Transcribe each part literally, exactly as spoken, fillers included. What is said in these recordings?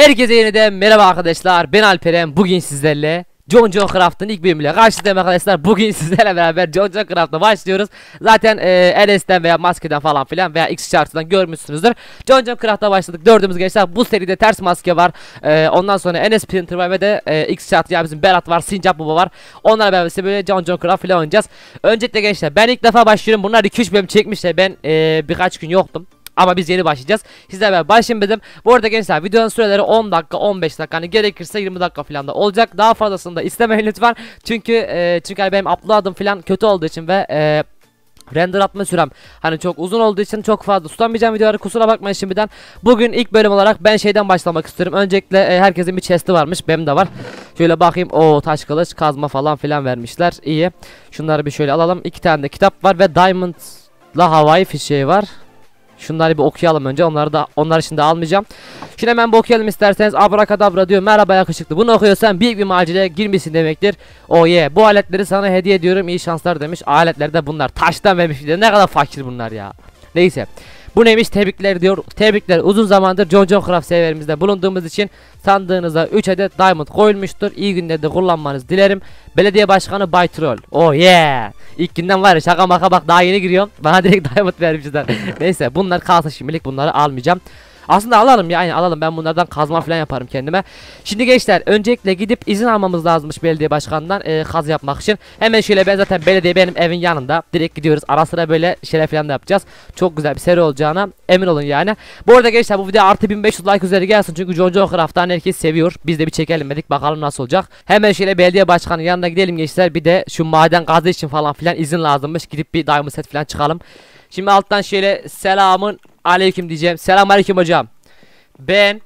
Herkese yeniden merhaba arkadaşlar, ben Alperen. Bugün sizlerle John John Craft'ın ilk bölümüyle karşınızdayım arkadaşlar. Bugün sizlerle beraber John John Craft'la başlıyoruz. Zaten e, L S'den veya maskeden falan filan veya X chart'tan görmüşsünüzdür. John John Craft'la başladık. Dördümüz gençler. Bu seride ters maske var. E, ondan sonra N S Printer var ve de e, X chart yani bizim Berat var, Sincap Baba var. Onlarla beraber size böyle John John Craft filan oynayacağız. Öncelikle gençler, ben ilk defa başlıyorum. Bunlar iki üç bölüm çekmişler. Ben e, birkaç gün yoktum. Ama biz yeni başlayacağız. Sizlerle beraber başlayayım dedim. Bu arada gençler, videonun süreleri on dakika on beş dakika, hani gerekirse yirmi dakika falan da olacak. Daha fazlasını da istemeyin lütfen. Çünkü e, çünkü hani benim upload'ım falan kötü olduğu için ve e, render atma sürem hani çok uzun olduğu için çok fazla tutamayacağım videoları, kusura bakmayın şimdiden. Bugün ilk bölüm olarak ben şeyden başlamak istiyorum. Öncelikle e, herkesin bir chest'i varmış, benim de var. Şöyle bakayım, o taş kılıç, kazma falan filan vermişler, iyi. Şunları bir şöyle alalım. İki tane de kitap var ve Diamond'la havai fişeği var. Şunları bir okuyalım önce. Onları da onlar için de almayacağım. Şimdi hemen bir okuyalım isterseniz. Abrakadabra diyor. Merhaba yakışıklı. Bunu okuyorsan büyük bir maceraya girmişsin demektir. Oh yeah. Bu aletleri sana hediye ediyorum. İyi şanslar demiş. Aletler de bunlar. Taştan vermiş. Ne kadar fakir bunlar ya. Neyse. Bu neymiş? Tebrikler diyor. Tebrikler. Uzun zamandır John John Craft severimizde bulunduğumuz için sandığınıza üç adet diamond koyulmuştur. İyi günlerde kullanmanızı dilerim. Belediye Başkanı Bay Troll. Oh yeah. İlk günden var ya, şaka maka bak, daha yeni giriyorum. Bana direkt diamond vermişler. Neyse, bunlar kalsın şimdilik, bunları almayacağım. Aslında alalım ya, yani alalım, ben bunlardan kazma falan yaparım kendime. Şimdi gençler, öncelikle gidip izin almamız lazımmış belediye başkanından e, kaz yapmak için. Hemen şöyle, ben zaten belediye benim evin yanında, direkt gidiyoruz. Ara sıra böyle şeyler falan da yapacağız. Çok güzel bir seri olacağına emin olun yani. Bu arada gençler, bu video artı bin beş yüz like üzeri gelsin çünkü John John Craft'tan herkes seviyor. Biz de bir çekelim dedik, bakalım nasıl olacak. Hemen şöyle belediye başkanının yanına gidelim gençler. Bir de şu maden gazı için falan filan izin lazımmış. Gidip bir diamond set falan çıkalım. Şimdi alttan şöyle selamın aleyküm diyeceğim. Selam aleyküm hocam. Ben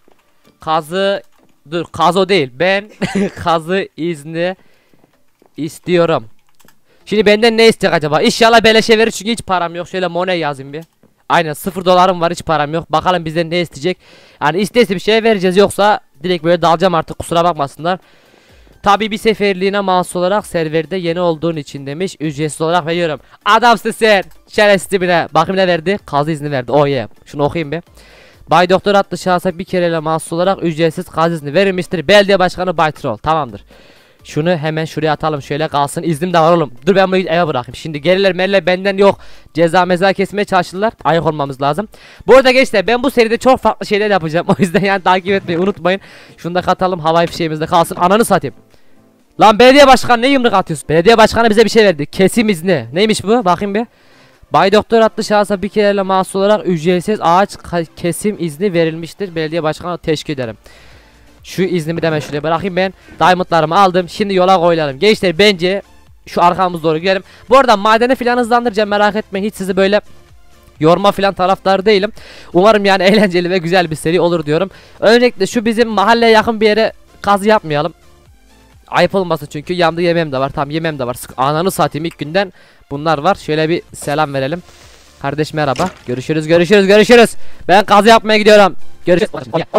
kazı dur kazo değil. Ben kazı izni istiyorum. Şimdi benden ne isteyecek acaba? İnşallah beleşe verir çünkü hiç param yok. Şöyle money yazayım bir. Aynen, sıfır dolarım var, hiç param yok. Bakalım bizden ne isteyecek. Yani istese bir şey vereceğiz, yoksa direkt böyle dalacağım artık, kusura bakmasınlar. Tabii bir seferliğine mahsus olarak serverde yeni olduğun için demiş. Ücretsiz olarak veriyorum. Adamsın sen. Şerefsiz bile. Bakayım ne verdi? Kazı izni verdi. Oh yeah. Şunu okuyayım bir. Bay Doktor adlı şahsa bir kereyle mahsus olarak ücretsiz kazı izni verilmiştir. Belediye Başkanı Bay Troll. Tamamdır. Şunu hemen şuraya atalım, şöyle kalsın. İznim de var oğlum. Dur ben bunu eve bırakayım. Şimdi gelirler merler benden yok. Ceza meza kesmeye çalışırlar. Ayık olmamız lazım. Bu arada gençler, ben bu seride çok farklı şeyler yapacağım. O yüzden yani takip etmeyi unutmayın. Şunu da katalım, havai fişeğimizde kalsın. Ananı satayım. Lan belediye başkanı ne yumruk atıyorsun? Belediye başkanı bize bir şey verdi. Kesim izni. Neymiş bu? Bakayım bir. Bay Doktor adlı şahsa bir kereyle mahsus olarak ücretsiz ağaç kesim izni verilmiştir. Belediye başkanı teşekkür ederim. Şu iznimi de ben şuraya bırakayım ben. Diamondlarımı aldım. Şimdi yola koyulalım. Gençler, bence şu arkamız doğru gidelim. Bu arada madeni filan hızlandıracağım, merak etmeyin. Hiç sizi böyle yorma filan taraftarı değilim. Umarım yani eğlenceli ve güzel bir seri olur diyorum. Öncelikle şu bizim mahalleye yakın bir yere kazı yapmayalım. Ayıp olmasın çünkü yanında yemeğim de var. Tam yemeğim de var. Sık ananı satayım, ilk günden bunlar var. Şöyle bir selam verelim. Kardeş merhaba. Görüşürüz görüşürüz görüşürüz. Ben kazı yapmaya gidiyorum. Görüşürüz.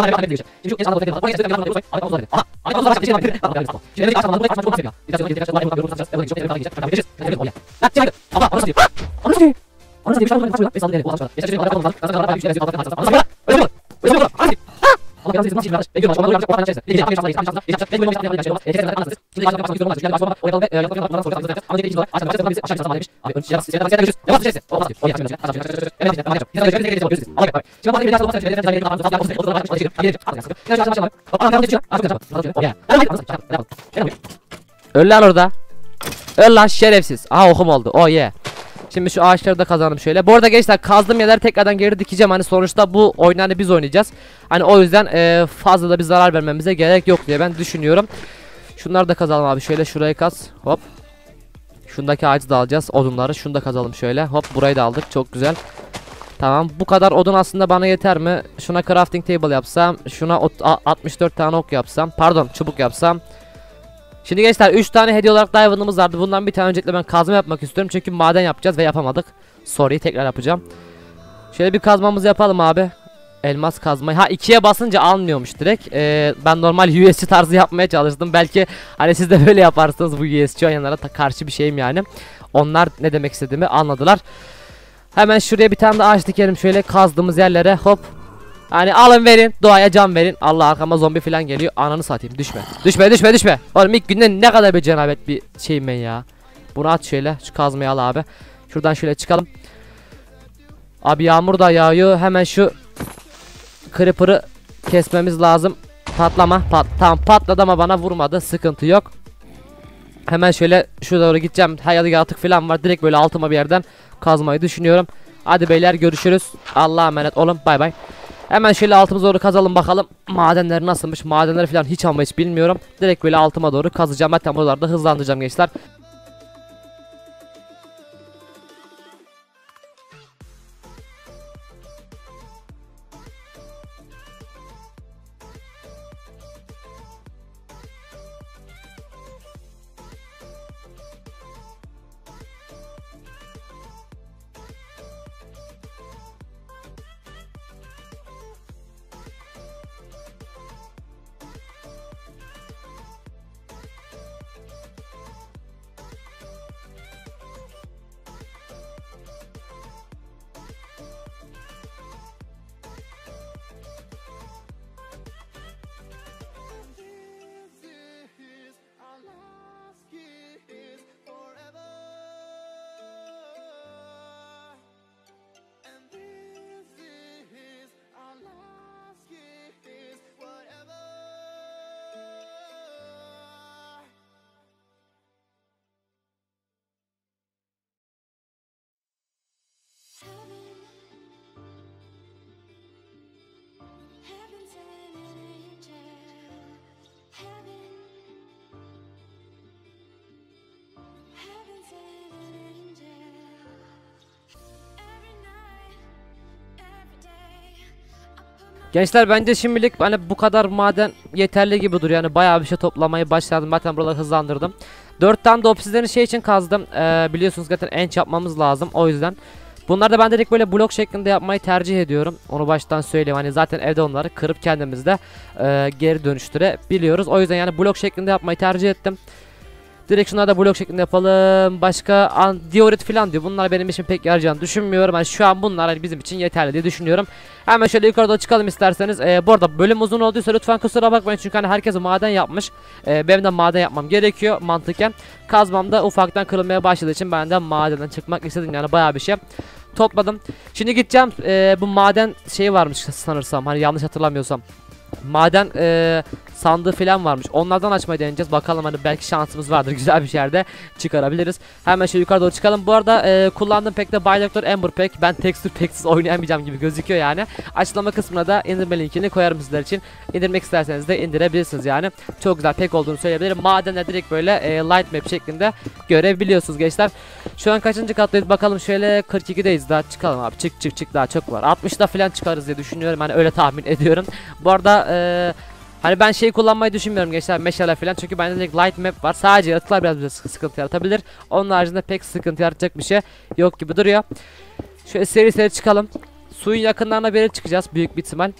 Öl lan orada. Öl lan şerefsiz. Aha, okum oldu. Oh yeah. Şimdi şu ağaçları da kazandım şöyle. Bu arada gençler, kazdığım yerleri tekrardan geri dikeceğim. Hani sonuçta bu oyunu biz oynayacağız. Hani o yüzden e, fazla da bir zarar vermemize gerek yok diye ben düşünüyorum. Şunları da kazalım abi. Şöyle şurayı kaz. Hop. Şundaki ağacı da alacağız. Odunları. Şunu da kazalım şöyle. Hop, burayı da aldık. Çok güzel. Tamam. Bu kadar odun aslında bana yeter mi? Şuna crafting table yapsam. Şuna altmış dört tane ok yapsam. Pardon, çubuk yapsam. Şimdi gençler, üç tane hediye olarak diamond'ımız vardı. Bundan bir tane öncelikle ben kazma yapmak istiyorum. Çünkü maden yapacağız ve yapamadık. Sorry, tekrar yapacağım. Şöyle bir kazmamızı yapalım abi. Elmas kazmayı. Ha, ikiye basınca almıyormuş direkt. Ee, ben normal U S C tarzı yapmaya çalıştım. Belki hani siz de böyle yaparsınız, bu U S C oynayanlara karşı bir şeyim yani. Onlar ne demek istediğimi anladılar. Hemen şuraya bir tane de ağaç dikelim şöyle kazdığımız yerlere. Hop. Hani alın verin, doğaya can verin. Allah, arkama zombi falan geliyor. Ananı satayım, düşme. Düşme düşme düşme. Oğlum ilk günden ne kadar bir cenabet bir şeyim ben ya. Bunu at şöyle, şu kazmayı al abi. Şuradan şöyle çıkalım. Abi yağmur da yağıyor. Hemen şu creeper'ı kesmemiz lazım. Patlama. Pat tamam, patladı ama bana vurmadı. Sıkıntı yok. Hemen şöyle şu doğru gideceğim. Hayalı yaratık falan var. Direkt böyle altıma bir yerden kazmayı düşünüyorum. Hadi beyler, görüşürüz. Allah'a emanet olun. Bay bay. Hemen şöyle altımıza doğru kazalım bakalım. Madenler nasılmış? Madenleri falan hiç ama hiç bilmiyorum. Direkt böyle altıma doğru kazacağım. Hatta buralarda hızlandıracağım gençler. Gençler bence şimdilik hani bu kadar maden yeterli gibi duruyor. Yani bayağı bir şey toplamayı başladım. Zaten buraları hızlandırdım. dört tane de obsidiyeni şey için kazdım. Ee, biliyorsunuz zaten enç yapmamız lazım. O yüzden. Bunları da ben direkt böyle blok şeklinde yapmayı tercih ediyorum. Onu baştan söyleyeyim. Hani zaten evde onları kırıp kendimiz de e, geri dönüştürebiliyoruz. O yüzden yani blok şeklinde yapmayı tercih ettim. Direkt şunları da blok şeklinde yapalım. Başka diorit falan diyor. Bunlar benim için pek yarayacağını düşünmüyorum. Yani şu an bunlar hani bizim için yeterli diye düşünüyorum. Hemen şöyle yukarıda çıkalım isterseniz. Ee, bu arada bölüm uzun olduysa lütfen kusura bakmayın. Çünkü hani herkes maden yapmış. Ee, benim de maden yapmam gerekiyor mantıken. Kazmam da ufaktan kırılmaya başladığı için ben de madenden çıkmak istedim. Yani bayağı bir şey topladım. Şimdi gideceğim. Ee, bu maden şeyi varmış sanırsam. Hani yanlış hatırlamıyorsam. Maden e, sandığı falan varmış. Onlardan açmayı deneyeceğiz. Bakalım hani belki şansımız vardır. Güzel bir yerde çıkarabiliriz. Hemen şöyle yukarı doğru çıkalım. Bu arada e, kullandığım pek de Byloctor Ember Pack. Ben tekstür peksiz oynayamayacağım gibi gözüküyor yani. Açıklama kısmına da indirme linkini koyarım sizler için. İndirmek isterseniz de indirebilirsiniz yani. Çok güzel pek olduğunu söyleyebilirim. Madenler direkt böyle e, light map şeklinde görebiliyorsunuz gençler. Şu an kaçıncı kattayız bakalım, şöyle kırk ikideyiz, daha çıkalım abi. Çık çık çık, daha çok var. altmışta falan çıkarız diye düşünüyorum. Hani öyle tahmin ediyorum. Bu arada Ee, hani ben şeyi kullanmayı düşünmüyorum gençler, meşale falan, çünkü bende direkt light map var. Sadece yaratıklar biraz bize sıkıntı yaratabilir. Onun haricinde pek sıkıntı yaratacak bir şey yok gibi duruyor. Şöyle seri seri çıkalım. Suyun yakınlarına bir yere çıkacağız büyük bir ihtimal.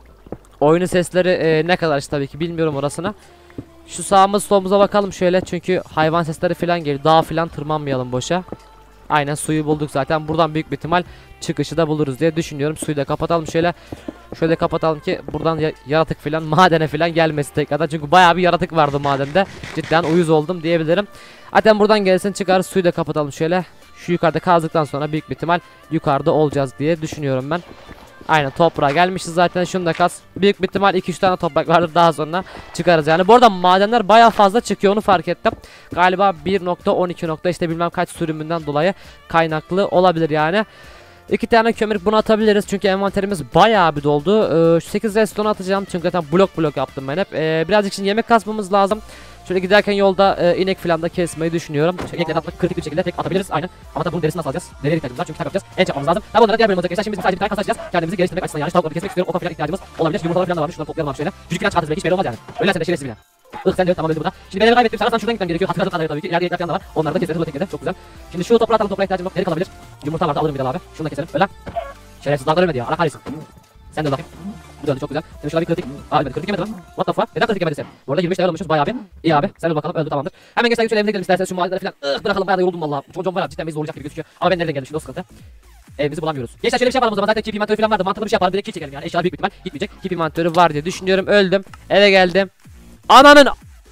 Oyunun sesleri e, ne kadar işte tabii ki bilmiyorum orasını. Şu sağımız solumuza bakalım şöyle, çünkü hayvan sesleri falan geliyor. Dağa falan tırmanmayalım boşa. Aynen, suyu bulduk zaten. Buradan büyük bir ihtimal çıkışı da buluruz diye düşünüyorum. Suyu da kapatalım şöyle. Şöyle kapatalım ki buradan ya yaratık falan madene falan gelmesi tekrardan. Çünkü bayağı bir yaratık vardı madende. Cidden uyuz oldum diyebilirim. Zaten buradan gelsin çıkarız. Suyu da kapatalım şöyle. Şu yukarıda kazdıktan sonra büyük bir ihtimal yukarıda olacağız diye düşünüyorum ben. Aynen, toprağa gelmişiz zaten, şunu da kaz. Büyük bir ihtimal iki üç tane toprak vardır, daha sonra çıkarız yani. Bu arada madenler bayağı fazla çıkıyor, onu fark ettim. Galiba bir nokta on iki işte bilmem kaç sürümünden dolayı kaynaklı olabilir yani. İki tane kömür bunu atabiliriz çünkü envanterimiz bayağı bir doldu. Ee, şu sekiz redstone atacağım çünkü zaten blok blok yaptım ben hep. Ee, birazcık için yemek kasmamız lazım. Şöyle giderken yolda e, inek falan da kesmeyi düşünüyorum. Şöyle inekleri atmak kritik bir şekilde tek atabiliriz aynen. Ama tabi bunun derisini nasıl alacağız? Deriye ihtiyacımız var çünkü kitap yapacağız. En yapmamız lazım. Tabi onlara diğer bölüm olacak. Şimdi biz sadece bir tane kasacağız. Kendimizi geliştirmek açısından yani. Tavukları kesmek istiyorum. O falan ihtiyacımız olabilir. Yumurtalar falan da varmış. Şunları toplayalım abi şöyle. Cücük falan çıkartırız belki, hiç belli olmaz yani. Ölersen de şerefsiz bile. Ih sen de tamam öldü burada. Şimdi ben evi kaybettim. Sanırsam şuradan gitmem gerekiyor. Hatırladığım kadarıyla tabii ki. İleride yekler falan da var. Onları da keseriz bu teknede. Çok güzel. Şimdi şu toprağı atalım. Toprağa ihtiyacım yok. Deri kalabilir. Yumurta vardı, alırım bir daha abi. Şunu da keselim. Öyle. Şerefsiz dağlar ölmedi ya. Allah kahretsin. Sen de öl bakayım. Bu döndü çok güzel. Şimdi şurada bir kritik. Aa ölmedi. Kritik yemedi lan. What the fuck? Neden kritik yemedi sen? Bu arada yirmi beş level olmuşuz bayağı abi. İyi abi. Sen öl bakalım. Öldü, tamamdır. Hemen geçelim şöyle evine gidelim isterseniz, şu mahalleleri falan. Ih bırakalım, bayağı da yoruldum valla. Çocuğum var abi. Cidden bizi zorlayacak gibi gözüküyor. Ama ben nereden geldim şimdi, o sıkıntı. evimizi bulamıyoruz. Gençler şöyle bir şey yapalım o zaman, zaten keep inventörü falan vardı, mantıklı bir şey yapalım, direkt kill çekelim yani, eşyalar büyük bir ihtimal gitmeyecek. Keep inventörü var diye düşünüyorum. Öldüm, eve geldim. Ananın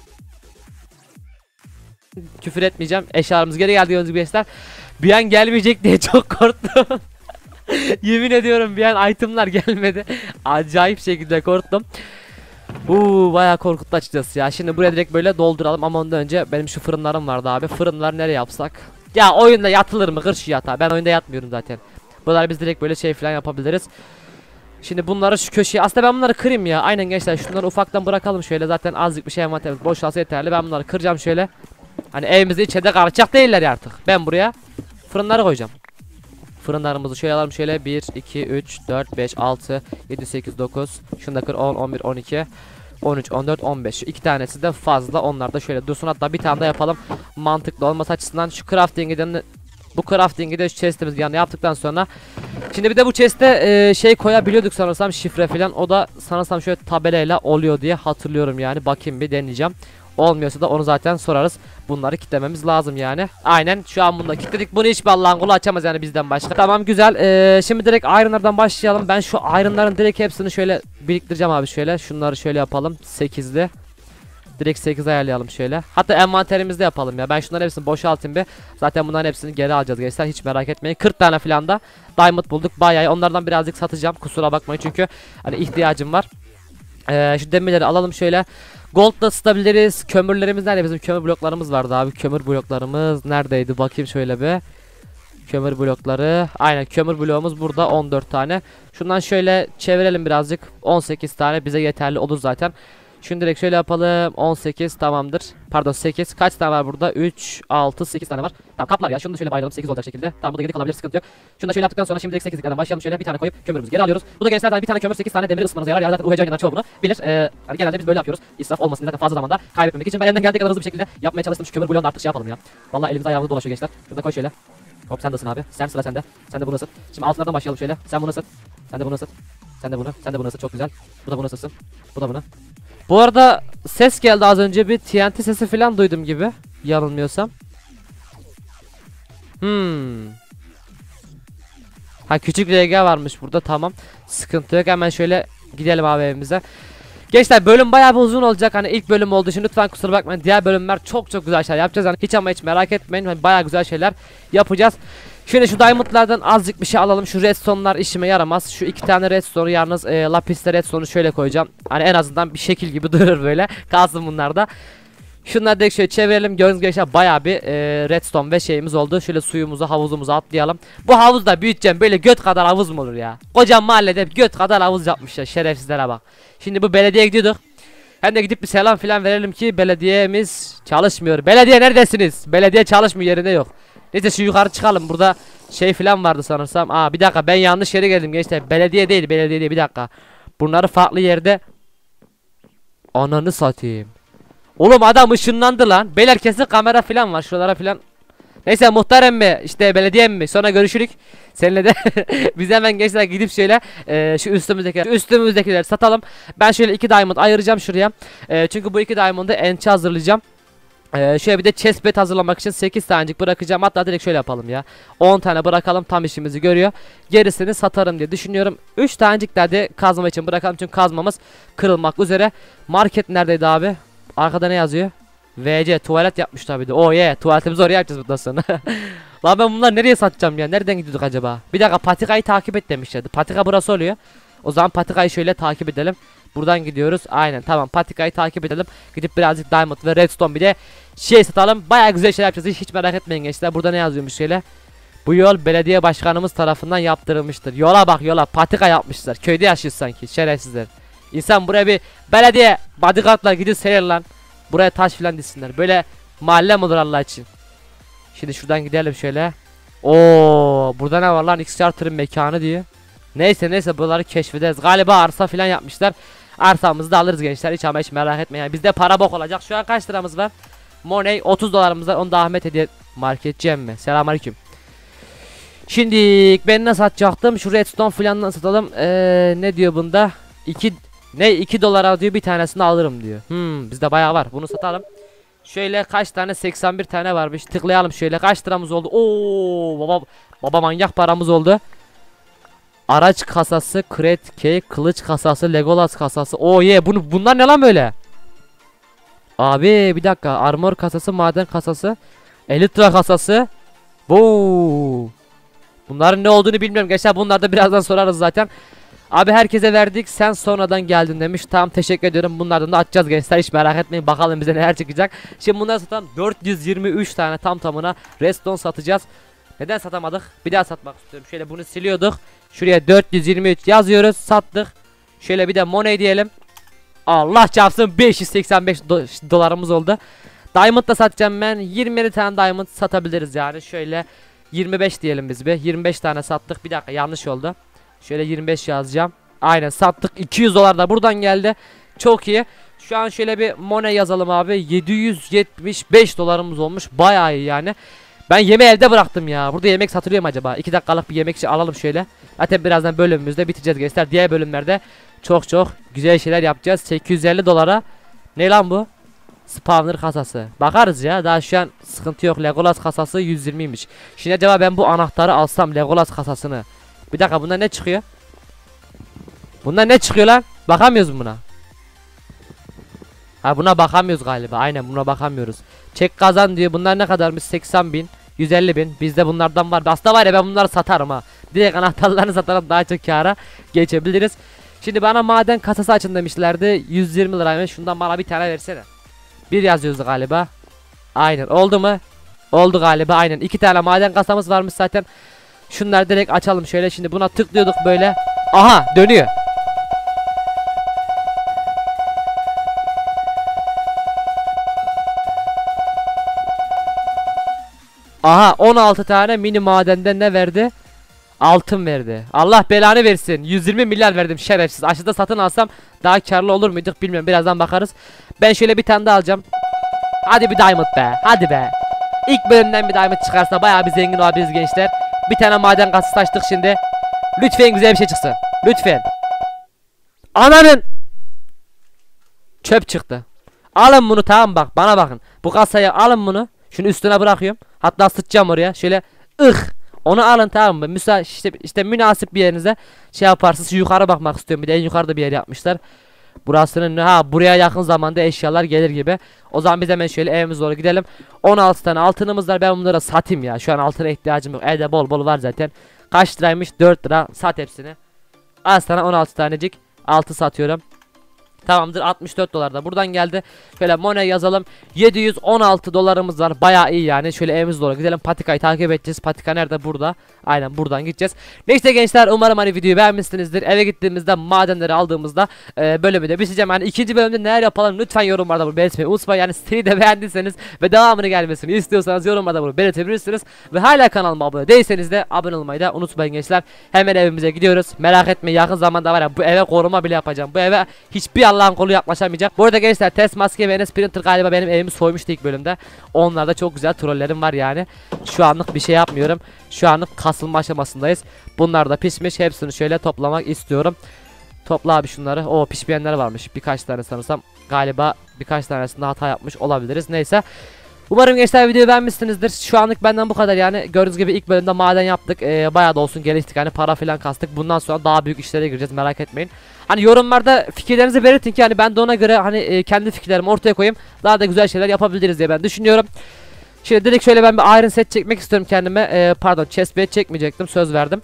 küfür etmeyeceğim, eşyalarımız geri geldi gördüğünüz gibi gençler. Bir an gelmeyecek diye çok korktum. Yemin ediyorum bir an itemlar gelmedi. Acayip şekilde korktum. Uuu bayağı korkuttu açıkçası ya. Şimdi buraya direkt böyle dolduralım ama ondan önce benim şu fırınlarım vardı abi. Fırınları nereye yapsak? Ya oyunda yatılır mı? Kır şu yatağı. Ben oyunda yatmıyorum zaten. Bunları biz direkt böyle şey falan yapabiliriz. Şimdi bunları şu köşeye, aslında ben bunları kırayım ya. Aynen gençler, şunları ufaktan bırakalım şöyle, zaten azıcık bir şey envanterimiz boşalsa yeterli. Ben bunları kıracağım şöyle. Hani evimizde içeride kalacak değiller ya artık. Ben buraya fırınları koyacağım. Fırınlarımızı şöyle alalım şöyle, bir iki üç dört beş altı yedi sekiz dokuz, şunu da kır, on on bir on iki on üç on dört on beş, şu iki tanesi de fazla, onlar da şöyle dursun, hatta bir tane daha yapalım mantıklı olması açısından. Şu crafting'i de, bu crafting'i de şu chest'imiz yanına yaptıktan sonra, şimdi bir de bu chest'e e, şey koyabiliyorduk sanırsam, şifre falan, o da sanırsam şöyle tabelayla oluyor diye hatırlıyorum yani. Bakayım bir deneyeceğim. Olmuyorsa da onu zaten sorarız. Bunları kitlememiz lazım yani. Aynen, şu an bunu da kitledik. Bunu hiçbir Allah'ın kulu açamaz yani bizden başka. Tamam, güzel. Ee, şimdi direkt iron'lardan başlayalım. Ben şu iron'ların direkt hepsini şöyle biriktireceğim abi şöyle. Şunları şöyle yapalım. sekizli. Direkt sekiz ayarlayalım şöyle. Hatta envanterimizde yapalım ya. Ben şunların hepsini boşaltayım bir. Zaten bunların hepsini geri alacağız gençler. Hiç merak etmeyin. kırk tane falan da diamond bulduk. Bayağı. Onlardan birazcık satacağım. Kusura bakmayın çünkü hani ihtiyacım var. Ee, şu demirleri alalım şöyle. Gold da ısıtabiliriz. Kömürlerimiz nerede? Bizim kömür bloklarımız vardı abi. Kömür bloklarımız neredeydi? Bakayım şöyle bir. Kömür blokları. Aynen, kömür bloğumuz burada, on dört tane. Şundan şöyle çevirelim birazcık. on sekiz tane bize yeterli olur zaten. Şunu direkt şöyle yapalım. on sekiz tamamdır. Pardon, sekiz. Kaç tane var burada? üç, altı, sekiz tane var. Tamam, kaplar ya. Şunu da şöyle bayıralım. sekiz olacak şekilde. Tamam, bu da geri kalabilir, sıkıntı yok. Şunu da şöyle yaptıktan sonra şimdi direkt sekizliklerden başlayalım. Şöyle bir tane koyup kömürümüzü geri alıyoruz. Bu da gençlerden bir tane kömür sekiz tane demir ısıtmanıza yarar. Ya zaten U H C oynayan çoğu bunu bilir. Ee, hani genelde biz böyle yapıyoruz. İsraf olmasın zaten, fazla zamanda kaybetmemek için. Ben elimden geldiği kadar hızlı bir şekilde yapmaya çalıştım. Şu kömür bloğunu artık şey yapalım ya. Vallahi elimiz ayağımız dolaşıyor gençler. Şunu da koy şöyle. Hop, sen de ısın abi. Sen, sıra sende. Sen de bunu ısıt. Şimdi altlardan başlayalım şöyle. Sen bunu ısıt. Sen de bunu ısıt. Sen de bunu. Sen de bunu ısıt. Çok güzel. Bu da bunu ısıtsın. Bu da bunu. Bu arada ses geldi az önce, bir T N T sesi falan duydum gibi, yanılmıyorsam. Hmm. Ha, küçük R G varmış burada, tamam. Sıkıntı yok, hemen şöyle gidelim abi evimize. Gençler, bölüm bayağı bir uzun olacak. Hani ilk bölüm olduğu için lütfen kusura bakmayın. Diğer bölümler çok çok güzel şeyler yapacağız. Yani hiç ama hiç merak etmeyin. Hani bayağı güzel şeyler yapacağız. Şöyle şu diamondlardan azıcık bir şey alalım. Şu redstone'lar işime yaramaz. Şu iki tane redstone, yalnız e, lapis'te redstone'u şöyle koyacağım. Hani en azından bir şekil gibi durur böyle. Kalsın bunlar da. Şunları direkt şöyle çevirelim. Gördüğünüz gibi işte bayağı bir e, redstone ve şeyimiz oldu. Şöyle suyumuzu, havuzumuzu atlayalım. Bu havuzda büyüteceğim, böyle göt kadar havuz mu olur ya? Koca mahallede göt kadar havuz yapmışlar, şerefsizlere bak. Şimdi bu belediyeye gidiyorduk. Hem de gidip bir selam filan verelim ki belediyemiz çalışmıyor. Belediye neredesiniz? Belediye çalışmıyor, yerinde yok. Neyse, şu yukarı çıkalım. Burada şey filan vardı sanırsam. Aa, bir dakika, ben yanlış yere geldim gençler. Belediye değil, belediye değil, bir dakika. Bunları farklı yerde. Ananı satayım. Oğlum adam ışınlandı lan. Beyler, kesin kamera filan var şuralara filan. Neyse, muhtarım mı işte, belediye mi, sonra görüşürük. Seninle de biz hemen gençler gidip şöyle e, şu üstümüzdekiler, şu üstümüzdekileri satalım. Ben şöyle iki diamond ayıracağım şuraya. E, çünkü bu iki diamond'ı enchant hazırlayacağım. Ee, şöyle bir de chestplate hazırlamak için sekiz tanecik bırakacağım. Hatta direkt şöyle yapalım ya. on tane bırakalım, tam işimizi görüyor. Gerisini satarım diye düşünüyorum. üç tanecik de kazma için bırakalım. Çünkü kazmamız kırılmak üzere. Market neredeydi abi? Arkada ne yazıyor? V C, tuvalet yapmış tabi de. Oh yeah, tuvaletimizi oraya yapacağız bundan sonra. Lan ben bunları nereye satacağım ya? Nereden gidiyorduk acaba? Bir dakika, patikayı takip et demişlerdi. Patika burası oluyor. O zaman patikayı şöyle takip edelim. Buradan gidiyoruz. Aynen, tamam, patikayı takip edelim. Gidip birazcık diamond ve redstone bir de şey satalım. Bayağı güzel şeyler yapacağız. Hiç merak etmeyin gençler. Burada ne yazıyormuş şöyle. Bu yol belediye başkanımız tarafından yaptırılmıştır. Yola bak, yola patika yapmışlar. Köyde yaşıyoruz sanki, şerefsizler. İnsan buraya bir belediye bodyguardla gidip seyir lan. Buraya taş filan dizsinler. Böyle mahalle mi olur Allah için? Şimdi şuradan gidelim şöyle. Oo, burada ne var lan? X-Charter'ın mekanı diyor. Neyse neyse, buraları keşfederiz. Galiba arsa filan yapmışlar. Arsamızı da alırız gençler, hiç ama hiç merak etmeyin. Yani bizde para bok olacak. Şu an kaç liramız var? Money otuz dolarımız var. Onu da Ahmet hediye. Marketçi emmi. Selamünaleyküm. Şimdi ben ne satacaktım? Şu redstone filan satalım. Ee, ne diyor bunda? iki ne iki dolara diyor, bir tanesini alırım diyor. Hmm, bizde bayağı var. Bunu satalım. Şöyle kaç tane? seksen bir tane varmış. Tıklayalım şöyle. Kaç liramız oldu? Oo, baba baba manyak paramız oldu. Araç kasası, Kret Key, kılıç kasası, Legolas kasası. Oh yeah, bunu bunlar ne lan böyle? Abi bir dakika, armor kasası, maden kasası, Elytra kasası. Bu. Bunların ne olduğunu bilmiyorum gençler. Bunları da birazdan sorarız zaten. Abi herkese verdik. Sen sonradan geldin demiş. Tamam, teşekkür ediyorum. Bunlardan da açacağız gençler. Hiç merak etmeyin. Bakalım bize neler çıkacak. Şimdi bunları satan dört yüz yirmi üç tane tam tamına redstone satacağız. Neden satamadık? Bir daha satmak istiyorum. Şöyle bunu siliyorduk. Şuraya dört yüz yirmi üç yazıyoruz. Sattık. Şöyle bir de money diyelim. Allah çarpsın, beş yüz seksen beş do dolarımız oldu. Diamond da satacağım ben. yirmi tane diamond satabiliriz yani. Şöyle yirmi beş diyelim biz bir. yirmi beş tane sattık. Bir dakika, yanlış oldu. Şöyle yirmi beş yazacağım. Aynen, sattık. iki yüz dolar da buradan geldi. Çok iyi. Şu an şöyle bir money yazalım abi. yedi yüz yetmiş beş dolarımız olmuş. Bayağı iyi yani. Ben yemeği evde bıraktım ya. Burada yemek satılıyor mu acaba? iki dakikalık bir yemek alalım şöyle. Zaten birazdan bölümümüzde biteceğiz gençler. Diğer bölümlerde çok çok güzel şeyler yapacağız. sekiz yüz elli dolara. Ne lan bu? Spawner kasası. Bakarız ya. Daha şu an sıkıntı yok. Legolas kasası yüz yirmiymiş. Şimdi acaba ben bu anahtarı alsam, Legolas kasasını. Bir dakika, bunda ne çıkıyor? Bunda ne çıkıyor lan? Bakamıyoruz buna. Ha, buna bakamıyoruz galiba. Aynen, buna bakamıyoruz. Çek kazan diyor. Bunlar ne kadarmış? seksen bin. yüz elli bin. Bizde bunlardan var. Aslında var ya, ben bunları satarım ha. Direkt anahtarlarını satarak daha çok kâra geçebiliriz. Şimdi bana maden kasası açın demişlerdi. yüz yirmi liraymış. Şundan bana bir tane versene. Bir yazıyoruz galiba. Aynen, oldu mu? Oldu galiba, aynen. iki tane maden kasamız varmış zaten. Şunları direkt açalım şöyle. Şimdi buna tıklıyorduk böyle. Aha, dönüyor. Aha, on altı tane mini madenden ne verdi? Altın verdi. Allah belanı versin. yüz yirmi milyar verdim şerefsiz. Aşağıda satın alsam daha karlı olur muyduk bilmiyorum. Birazdan bakarız. Ben şöyle bir tane daha alacağım. Hadi bir diamond be. Hadi be. İlk bölümden bir diamond çıkarsa bayağı bir zengin olabiliriz gençler. Bir tane maden kasası açtık şimdi. Lütfen güzel bir şey çıksın. Lütfen. Ananın. Çöp çıktı. Alın bunu, tamam, bak bana bakın. Bu kasayı alın bunu. Şunu üstüne bırakıyorum. Hatta sıçacağım oraya. Şöyle ıh. Onu alın, tamam mı? Müsa işte, işte münasip bir yerinize şey yaparsınız. Yukarı bakmak istiyorum. Bir de en yukarıda bir yer yapmışlar. Burasının, ha, buraya yakın zamanda eşyalar gelir gibi. O zaman biz hemen şöyle evimize doğru gidelim. on altı tane altınımız var. Ben bunlara satayım ya. Şu an altına ihtiyacım yok. Evde bol bol var zaten. Kaç liraymış? dört lira. Sat hepsini. Al sana on altı tanecik. altı satıyorum. Tamamdır, altmış dört dolar da buradan geldi. Şöyle money yazalım. yedi yüz on altı dolarımız var. Bayağı iyi yani. Şöyle evimize doğru gidelim. Patikayı takip edeceğiz. Patika nerede? Burada. Aynen, buradan gideceğiz. Neyse gençler, umarım hani videoyu beğenmişsinizdir. Eve gittiğimizde madenleri aldığımızda e, bölümü de bitireceğim. Yani ikinci bölümde neler yapalım lütfen yorumlarda bunu belirtmeyi unutmayın. Yani seriyi de beğendiyseniz ve devamını gelmesini istiyorsanız yorumlarda bunu belirtebilirsiniz. Ve hala kanalıma abone değilseniz de abone olmayı da unutmayın gençler. Hemen evimize gidiyoruz. Merak etmeyin, yakın zamanda var ya, bu eve koruma bile yapacağım. Bu eve hiçbir Allah'ın kolu yaklaşamayacak. Bu arada gençler, test maske ve Enes Printer galiba benim evimi soymuştu ilk bölümde. Onlarda çok güzel trollerim var yani. Şu anlık bir şey yapmıyorum. Şu anlık kasılma aşamasındayız. Bunlar da pişmiş. Hepsini şöyle toplamak istiyorum. Topla abi şunları. O pişmeyenler varmış. Birkaç tane sanırsam. Galiba birkaç tanesinde hata yapmış olabiliriz. Neyse. Umarım gençler videoyu beğenmişsinizdir. Şu anlık benden bu kadar yani. Gördüğünüz gibi ilk bölümde maden yaptık. Ee, bayağı da olsun geliştik. Hani para falan kastık. Bundan sonra daha büyük işlere gireceğiz. Merak etmeyin. Hani yorumlarda fikirlerinizi belirtin ki hani ben de ona göre hani e, kendi fikirlerimi ortaya koyayım. Daha da güzel şeyler yapabiliriz diye ben düşünüyorum. Şimdi dedik şöyle, ben bir iron set çekmek istiyorum kendime. Ee, pardon, chest plate çekmeyecektim. Söz verdim.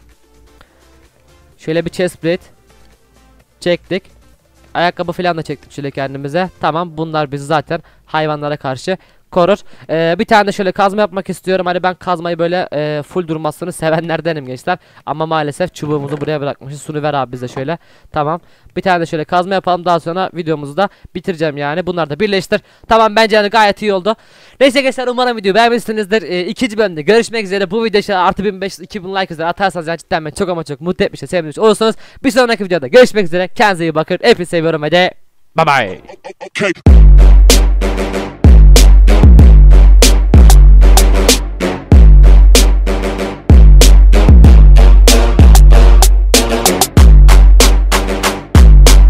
Şöyle bir chest plate çektik. Ayakkabı falan da çektik şöyle kendimize. Tamam, bunlar bizi zaten hayvanlara karşı korur. Ee, bir tane de şöyle kazma yapmak istiyorum. Hani ben kazmayı böyle e, full durmasını sevenlerdenim gençler. Ama maalesef çubuğumuzu buraya bırakmışız. Sunu ver abi bize şöyle. Tamam. Bir tane de şöyle kazma yapalım. Daha sonra videomuzu da bitireceğim yani. Bunları da birleştir. Tamam, bence yani gayet iyi oldu. Neyse gençler, umarım videoyu beğenmişsinizdir. Ee, ikinci bölümde görüşmek üzere. Bu video işte artı bin beş yüz iki bin like üzere atarsanız yani cidden ben çok ama çok mutlu etmiş, sevinmiş olursanız bir sonraki videoda görüşmek üzere. Kendinize iyi bakın. Hepinizi seviyorum. Hadi bye bye.